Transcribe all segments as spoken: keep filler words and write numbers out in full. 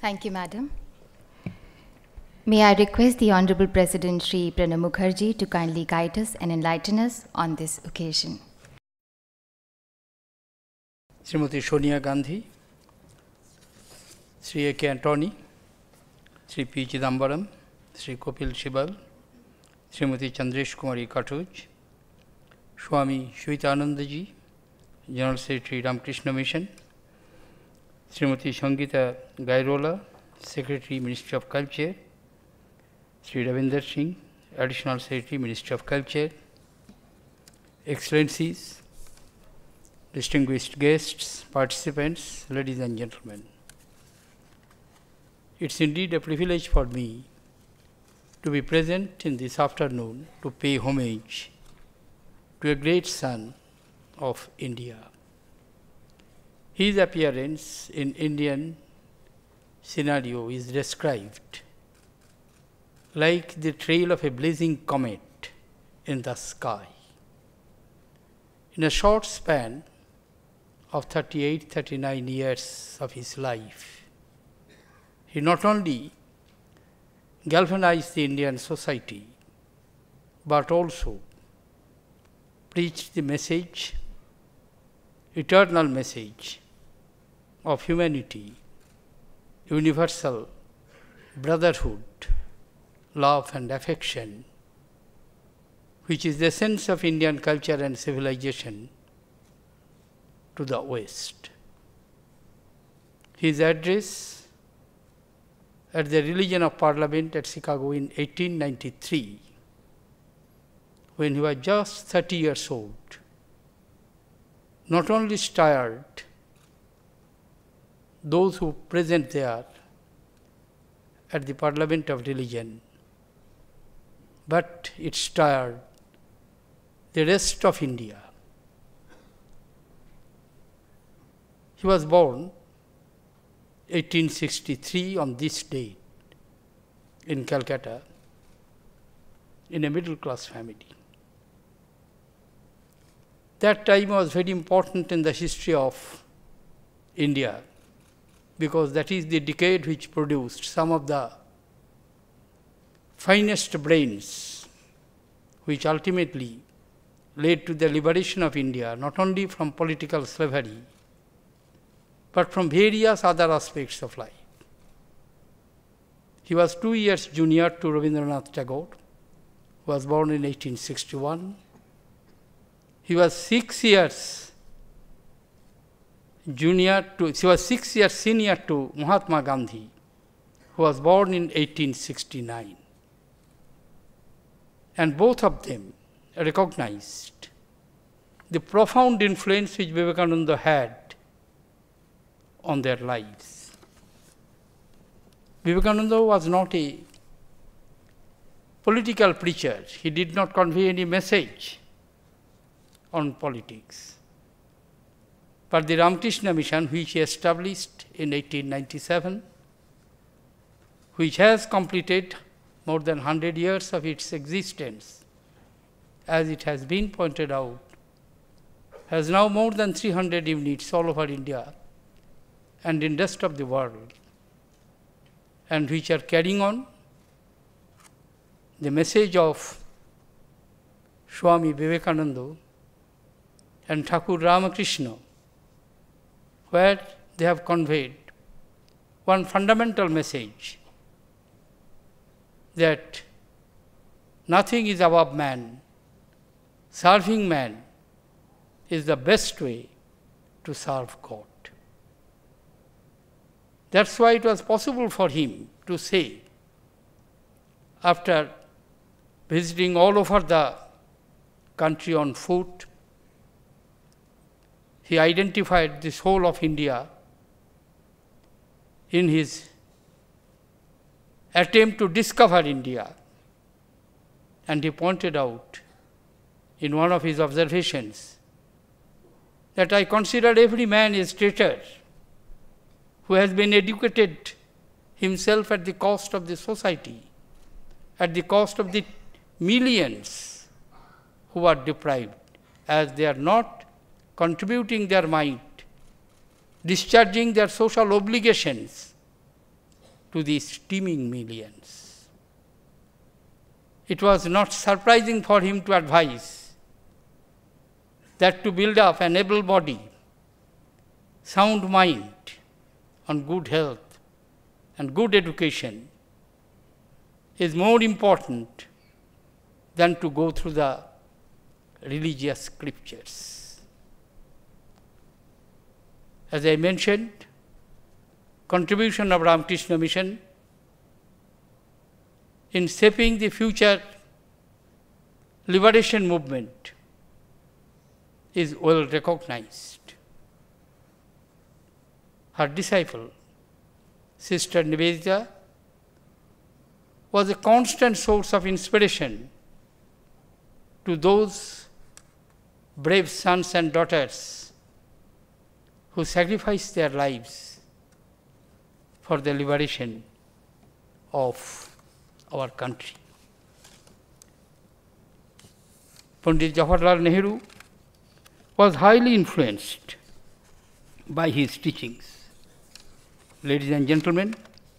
Thank you, Madam. May I request the Honorable President Shri Pranab Mukherjee to kindly guide us and enlighten us on this occasion. Srimati Sonia Gandhi, Sri A K Antony, Sri P. Chidambaram, Sri Kopil Shibal, Srimati Chandresh Kumari Katuj, Swami Vivekananda, General Secretary Ramakrishna Mission, Srimati Sangeeta Gairola, Secretary Ministry of Culture, Sri Ravinder Singh, Additional Secretary Ministry of Culture, Excellencies, distinguished guests, participants, ladies and gentlemen. It's indeed a privilege for me to be present in this afternoon to pay homage to a great son of India. His appearance in Indian scenario is described like the trail of a blazing comet in the sky. In a short span of thirty-eight, thirty-nine years of his life, he not only galvanized the Indian society, but also preached the message, eternal message of humanity, universal brotherhood, love and affection, which is the essence of Indian culture and civilization to the West. His address at the Religion of Parliament at Chicago in eighteen ninety-three, when he was just thirty years old, not only stirred those who present there at the Parliament of Religion, but it stirred the rest of India. He was born eighteen sixty-three on this date in Calcutta in a middle class family. That time was very important in the history of India, because that is the decade which produced some of the finest brains, which ultimately led to the liberation of India, not only from political slavery, but from various other aspects of life. He was two years junior to Rabindranath Tagore, who was born in eighteen sixty-one. He was six years junior to, he was six years senior to Mahatma Gandhi, who was born in eighteen sixty-nine. And both of them recognized the profound influence which Vivekananda had on their lives. Vivekananda was not a political preacher. He did not convey any message on politics. But the Ramakrishna Mission, which he established in eighteen ninety-seven, which has completed more than one hundred years of its existence, as it has been pointed out, has now more than three hundred units all over India and in the rest of the world, and which are carrying on the message of Swami Vivekananda and Thakur Ramakrishna, where they have conveyed one fundamental message, that nothing is above man. Serving man is the best way to serve God. That's why it was possible for him to say, after visiting all over the country on foot, he identified this whole of India in his attempt to discover India. And he pointed out in one of his observations that I consider every man is traitor who has been educated himself at the cost of the society, at the cost of the millions who are deprived, as they are not contributing their might, discharging their social obligations to these teeming millions. It was not surprising for him to advise that to build up an able body, sound mind, and good health and good education is more important than to go through the religious scriptures. As I mentioned, contribution of Ramakrishna Mission in shaping the future liberation movement is well recognized. Her disciple, Sister Nivedita, was a constant source of inspiration to those brave sons and daughters who sacrificed their lives for the liberation of our country. Pandit Jawaharlal Nehru was highly influenced by his teachings. Ladies and gentlemen,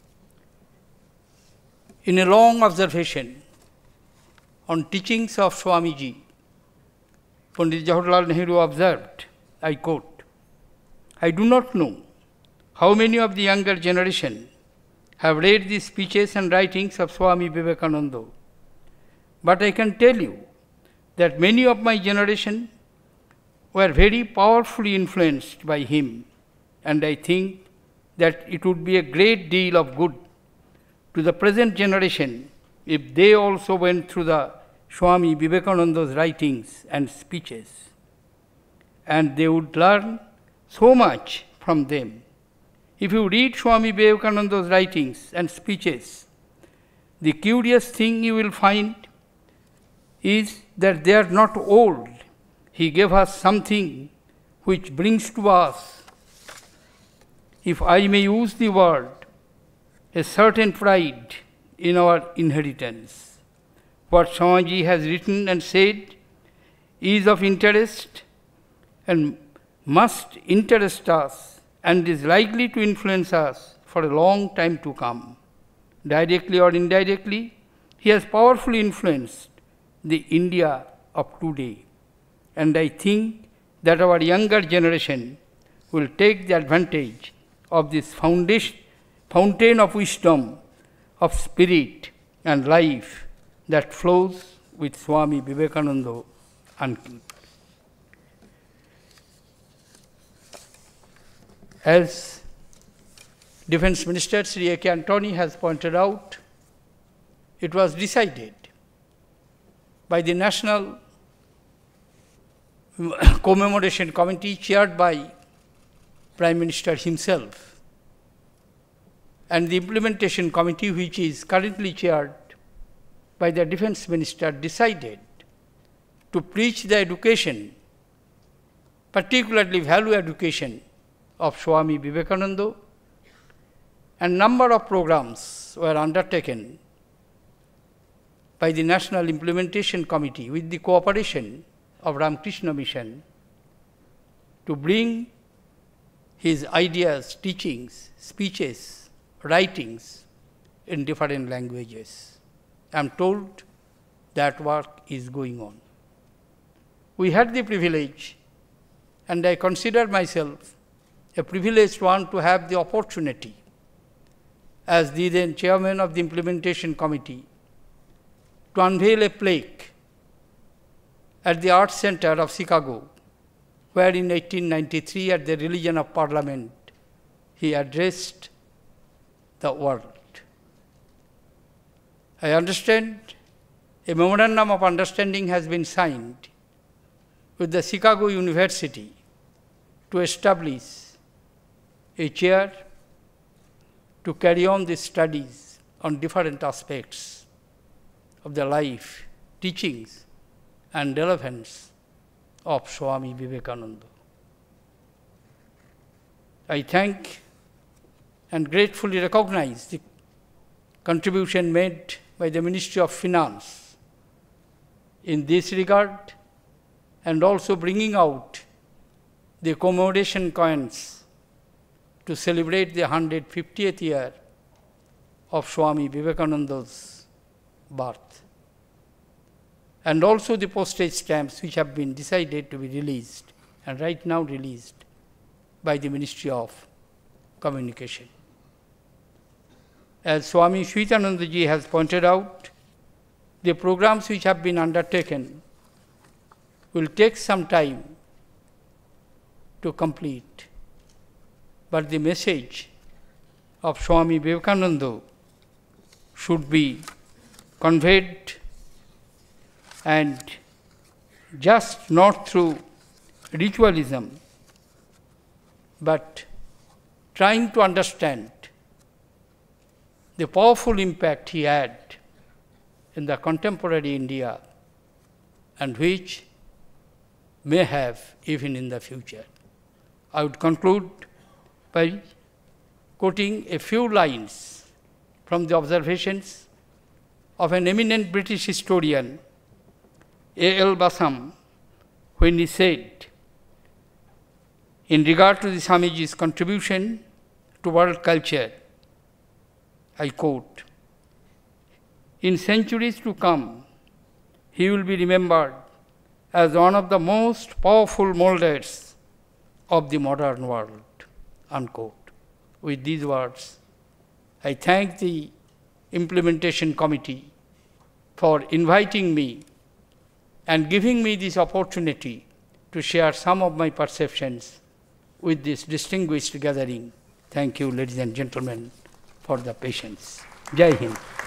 in a long observation on teachings of Swamiji, Pandit Jawaharlal Nehru observed, I quote, "I do not know how many of the younger generation have read the speeches and writings of Swami Vivekananda, but I can tell you that many of my generation were very powerfully influenced by him, and I think that it would be a great deal of good to the present generation if they also went through the Swami Vivekananda's writings and speeches, and they would learn so much from them. If you read Swami Vivekananda's writings and speeches, the curious thing you will find is that they are not old. He gave us something which brings to us, if I may use the word, a certain pride in our inheritance. What Swamiji has written and said is of interest and must interest us and is likely to influence us for a long time to come. Directly or indirectly, he has powerfully influenced the India of today. And I think that our younger generation will take the advantage of this foundation, fountain of wisdom, of spirit and life that flows with Swami Vivekananda. As Defense Minister Sri A K Antony has pointed out, it was decided by the National Commemoration Committee chaired by Prime Minister himself, and the Implementation Committee, which is currently chaired by the Defense Minister, decided to preach the education, particularly value education, of Swami Vivekananda, and number of programs were undertaken by the National Implementation Committee with the cooperation of Ramakrishna Mission to bring his ideas, teachings, speeches, writings in different languages. I am told that work is going on. We had the privilege, and I consider myself a privileged one to have the opportunity, as the then chairman of the Implementation Committee, to unveil a plaque at the Arts Center of Chicago, where in eighteen ninety-three at the Religion of Parliament, he addressed the world. I understand a memorandum of understanding has been signed with the Chicago University to establish a chair to carry on the studies on different aspects of the life, teachings, and relevance of Swami Vivekananda. I thank and gratefully recognize the contribution made by the Ministry of Finance in this regard, and also bringing out the commemoration coins to celebrate the one hundred fiftieth year of Swami Vivekananda's birth, and also the postage stamps which have been decided to be released and right now released by the Ministry of Communication. As Swami Vivekananda has pointed out, the programs which have been undertaken will take some time to complete, but the message of Swami Vivekananda should be conveyed, and just not through ritualism, but trying to understand the powerful impact he had in the contemporary India and which may have even in the future. I would conclude by quoting a few lines from the observations of an eminent British historian, A L Basham, when he said, in regard to the Swamiji's contribution to world culture, I quote, "In centuries to come, he will be remembered as one of the most powerful moulders of the modern world," unquote. With these words, I thank the implementation committee for inviting me and giving me this opportunity to share some of my perceptions with this distinguished gathering. Thank you, ladies and gentlemen, for the patience. Jai Hind.